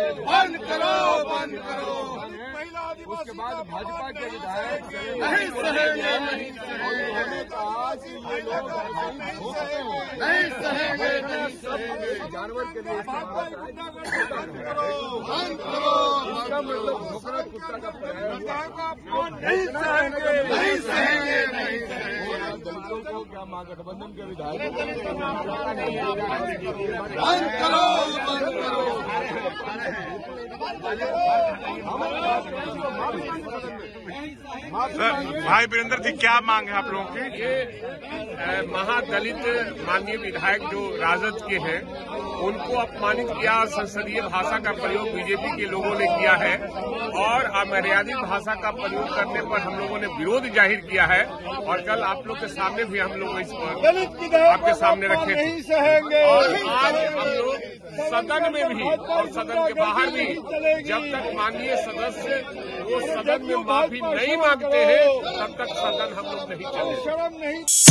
बंद करो, बंद करो। उसके बाद भाजपा के विधायक नहीं सहेंगे, नहीं उन्होंने कहा कि ये लोग नहीं सहेंगे, नहीं सहेंगे। जानवर के लिए बंद करो। इसका मतलब भोकरा कुत्ता का नहीं सहेंगे, नहीं सहेंगे, नहीं सहेंगे। दलितों को क्या महागठबंधन के विधायक बंद करो, बंद करो। भाई वीरेंद्र जी, क्या मांग है आप लोगों की? ये महादलित माननीय विधायक जो राजद के हैं उनको अपमानित किया। संसदीय भाषा का प्रयोग बीजेपी के लोगों ने किया है और अमर्यादित भाषा का प्रयोग करने पर हम लोगों ने विरोध जाहिर किया है और कल आप लोग के सामने भी हम लोग इस पर आपके सामने रखे थे। और आज हम लोग सदन में भी और सदन के बाहर भी जब तक माननीय सदस्य वो सदन में माफी नहीं मांगते हैं तब तक सदन हम लोग नहीं चलेंगे।